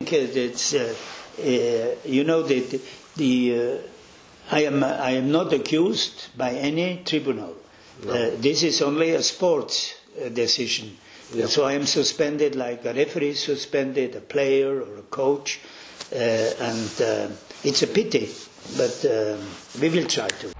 think it's you know that I am not accused by any tribunal. No. This is only a sports decision. Yeah. So I am suspended like a referee suspended a player or a coach, and it's a pity, but we will try to.